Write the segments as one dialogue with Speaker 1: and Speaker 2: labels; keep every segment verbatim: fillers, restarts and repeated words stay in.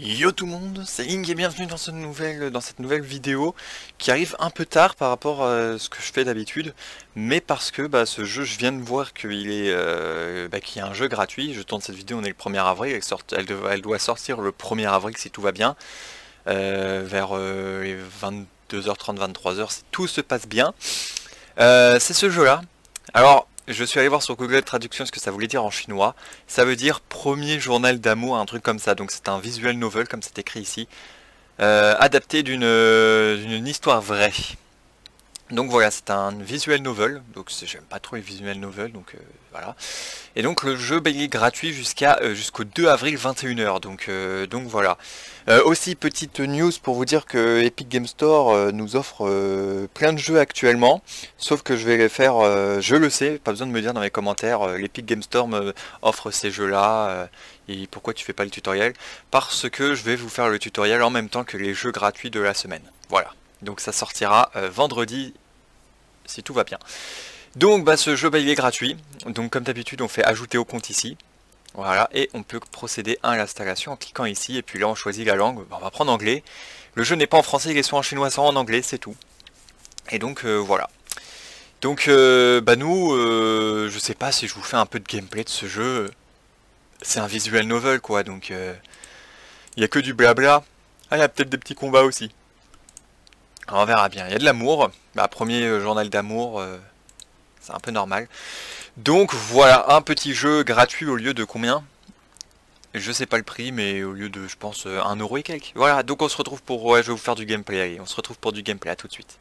Speaker 1: Yo tout le monde, c'est Ling et bienvenue dans cette nouvelle, dans cette nouvelle vidéo qui arrive un peu tard par rapport à ce que je fais d'habitude, mais parce que bah, ce jeu, je viens de voir qu'il est, euh, bah, qu'il y a un jeu gratuit. Je tourne cette vidéo, on est le premier avril, elle, sort, elle, dev, elle doit sortir le premier avril si tout va bien, euh, vers euh, les vingt-deux heures trente, vingt-trois heures, si tout se passe bien. Euh, c'est ce jeu là. Alors je suis allé voir sur Google Traduction ce que ça voulait dire en chinois. Ça veut dire premier journal d'amour, un truc comme ça. Donc c'est un visual novel comme c'est écrit ici, euh, adapté d'une d'une histoire vraie. Donc voilà, c'est un visual novel. Donc j'aime pas trop les visual novels, donc euh, voilà. Et donc le jeu bah, il est gratuit jusqu'à euh, jusqu'au deux avril vingt et une heures. Donc euh, donc voilà. Euh, aussi petite news pour vous dire que Epic Game Store euh, nous offre euh, plein de jeux actuellement. Sauf que je vais les faire, euh, je le sais, pas besoin de me dire dans les commentaires. Euh, L'Epic Game Store me offre ces jeux-là. Euh, et pourquoi tu fais pas le tutoriel? Parce que je vais vous faire le tutoriel en même temps que les jeux gratuits de la semaine. Voilà. Donc ça sortira euh, vendredi si tout va bien. Donc bah, ce jeu bah, il est gratuit, donc comme d'habitude on fait ajouter au compte ici, voilà, et on peut procéder à l'installation en cliquant ici, et puis là on choisit la langue, bah, on va prendre anglais. Le jeu n'est pas en français, il est soit en chinois soit en anglais, c'est tout. Et donc euh, voilà. Donc euh, bah nous, euh, je sais pas si je vous fais un peu de gameplay de ce jeu, c'est un visual novel quoi, donc il euh, n'y a que du blabla. Ah il y a peut-être des petits combats aussi. Alors, on verra bien, il y a de l'amour, bah, premier euh, journal d'amour, euh, c'est un peu normal. Donc voilà, un petit jeu gratuit au lieu de combien? Je sais pas le prix, mais au lieu de, je pense, un euro et quelques. Voilà, donc on se retrouve pour... Ouais, je vais vous faire du gameplay, allez, on se retrouve pour du gameplay, à tout de suite.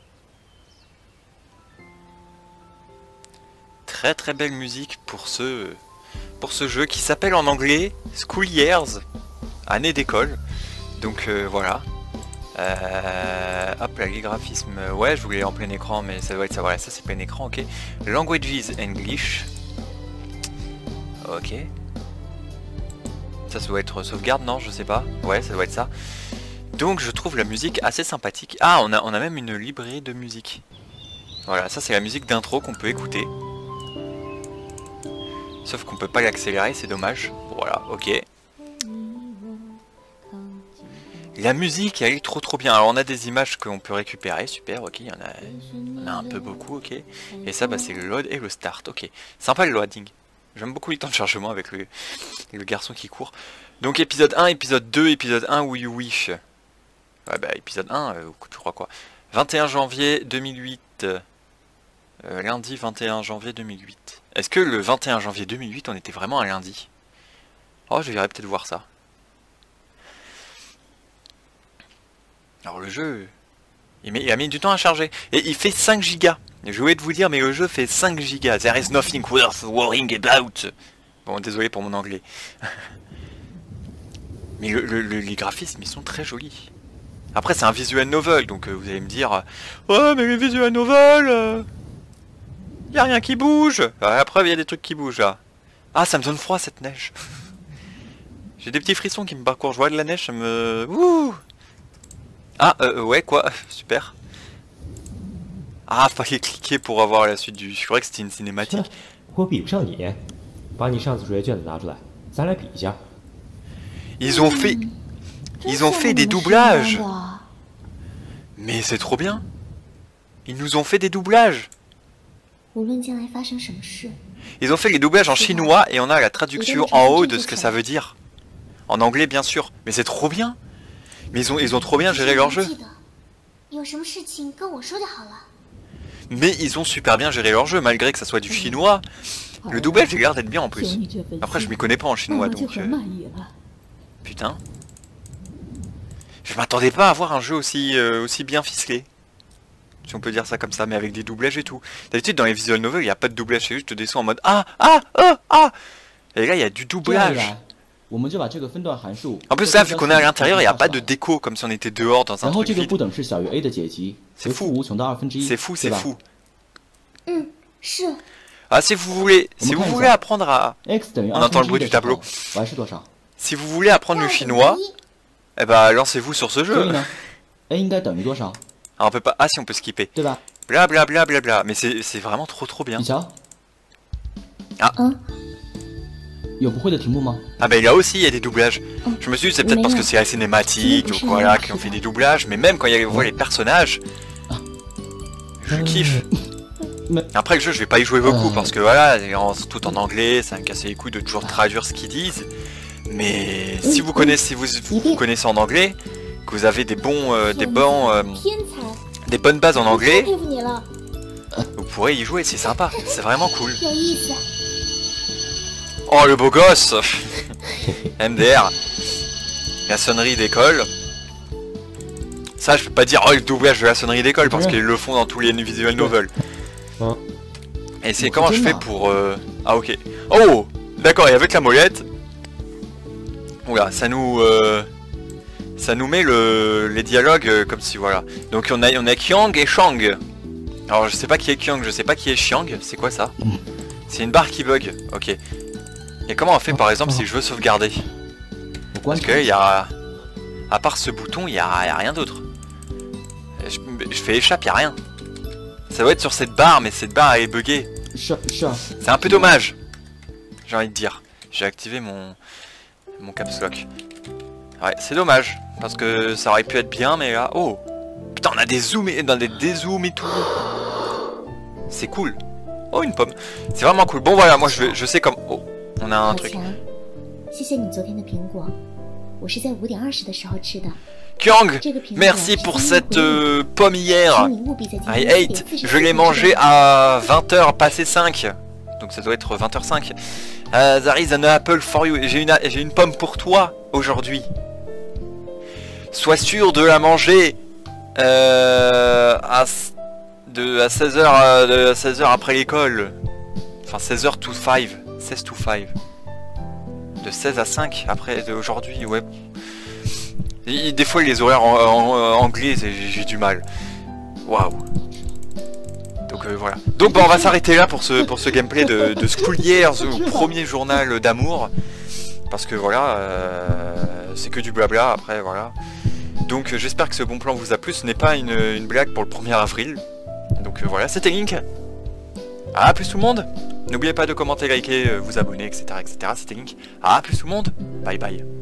Speaker 1: Très très belle musique pour ce, pour ce jeu qui s'appelle en anglais School Years, année d'école. Donc euh, voilà. Euh, hop là, les graphismes, ouais je voulais en plein écran mais ça doit être ça, voilà ça c'est plein écran, ok. Languages English, ok. Ça ça doit être sauvegarde, non je sais pas, ouais ça doit être ça. Donc je trouve la musique assez sympathique. Ah on a, on a même une librairie de musique. Voilà ça c'est la musique d'intro qu'on peut écouter. Sauf qu'on peut pas l'accélérer, c'est dommage. Voilà, ok. La musique elle est trop trop bien. Alors on a des images qu'on peut récupérer, super, ok, il y en a, on a un peu beaucoup, ok. Et ça bah, c'est le load et le start, ok. Sympa le loading. J'aime beaucoup les temps de chargement avec le, le garçon qui court. Donc épisode un, épisode deux, épisode un où you wish. Ouais bah épisode un, euh, tu crois quoi, vingt et un janvier deux mille huit. Euh, lundi vingt et un janvier deux mille huit. Est-ce que le vingt et un janvier deux mille huit on était vraiment un lundi? Oh je verrais peut-être voir ça. Alors le jeu, il, met, il a mis du temps à charger. Et il fait cinq gigas. Je voulais te vous dire, mais le jeu fait cinq gigas. There is nothing worth worrying about. Bon, désolé pour mon anglais. Mais le, le, le, les graphismes, ils sont très jolis. Après, c'est un visual novel, donc euh, vous allez me dire... Ouais, mais les visual novels... Euh, y a rien qui bouge. Ouais, après, il y a des trucs qui bougent, là. Ah, ça me donne froid, cette neige. J'ai des petits frissons qui me parcourent. Je vois de la neige, ça me... Ouh. Ah, euh, ouais, quoi, super. Ah, fallait cliquer pour avoir la suite du... Je croyais que c'était une cinématique. Ils ont fait... Ils ont fait des doublages. Mais c'est trop bien. Ils nous ont fait des doublages. Ils ont fait les doublages en chinois et on a la traduction en haut de ce que ça veut dire. En anglais, bien sûr. Mais c'est trop bien. Mais ils ont, ils ont trop bien géré leur jeu. Mais ils ont super bien géré leur jeu, malgré que ça soit du chinois. Le doublage, j'ai l'air d'être bien en plus. Après, je m'y connais pas en chinois, donc... Euh... Putain. Je m'attendais pas à avoir un jeu aussi, euh, aussi bien ficelé. Si on peut dire ça comme ça, mais avec des doublages et tout. D'habitude, dans les visual novels, il n'y a pas de doublage, c'est juste des sons en mode... Ah, ah, ah, ah. Et là, il y a du doublage. En plus là, vu qu'on est à l'intérieur, il n'y a pas de déco comme si on était dehors dans un truc vide. C'est fou, c'est fou, c'est fou. Ah si vous voulez, si vous voulez apprendre à... On entend le bruit du tableau. Si vous voulez apprendre le chinois, eh bah lancez-vous sur ce jeu. Ah, on peut pas... Ah si on peut skipper. Bla bla bla bla bla. Mais c'est vraiment trop trop bien. Ah.
Speaker 2: 有不会的题目吗？
Speaker 1: Ah bah là aussi il y a des doublages. Je me suis dit c'est peut-être parce que c'est la cinématique ou voilà qu'on fait des doublages, mais même quand il y a voit les personnages, je kiffe. Après le jeu je vais pas y jouer beaucoup parce que voilà, tout en anglais, ça me casse les couilles de toujours traduire ce qu'ils disent. Mais si vous connaissez vous, vous connaissez en anglais, que vous avez des bons euh, des bons euh, des bonnes bases en anglais, vous pourrez y jouer, c'est sympa, c'est vraiment cool. Oh le beau gosse. M D R. La sonnerie d'école. Ça je peux pas dire oh le doublage de la sonnerie d'école parce qu'ils le font dans tous les visual novels. Et c'est comment je fais pour... Euh... Ah ok. Oh d'accord, et avec la molette... Oula, ça nous... Euh... Ça nous met le... les dialogues euh, comme si voilà. Donc on a, on a Kyang et Shang. Alors je sais pas qui est Kyang, je sais pas qui est Chiang. C'est quoi ça? C'est une barre qui bug. Ok. Et comment on fait par exemple si je veux sauvegarder? Parce que il y a... À part ce bouton, il y a, y a rien d'autre. Je, je fais échappe, il y a rien. Ça doit être sur cette barre, mais cette barre elle est buggée. C'est un peu dommage. J'ai envie de dire. J'ai activé mon mon caps lock. Ouais, c'est dommage parce que ça aurait pu être bien, mais là, oh, putain, on a des zooms et dans des dézooms et tout. C'est cool. Oh, une pomme. C'est vraiment cool. Bon voilà, moi je je sais comme. Oh, on a un truc. Kyang, merci pour cette euh, pomme hier. I ate. Je l'ai mangé à vingt heures passé cinq. Donc ça doit être vingt heures cinq. Uh, there is an apple for you. J'ai une, j'ai une pomme pour toi aujourd'hui. Sois sûr de la manger euh, à, de, à seize heures, de seize heures après l'école. Enfin seize heures to cinq. seize to cinq. De seize à cinq après aujourd'hui, ouais. Et des fois les horaires en, en, en anglais j'ai du mal. Waouh. Donc euh, voilà. Donc bah, on va s'arrêter là pour ce pour ce gameplay de, de School Years, ou premier journal d'amour. Parce que voilà, euh, c'est que du blabla après voilà. Donc euh, j'espère que ce bon plan vous a plu. Ce n'est pas une, une blague pour le premier avril. Donc euh, voilà, c'était Link. A plus tout le monde. N'oubliez pas de commenter, liker, vous abonner, et cetera et cetera. C'était Link. A plus tout le monde. Bye bye.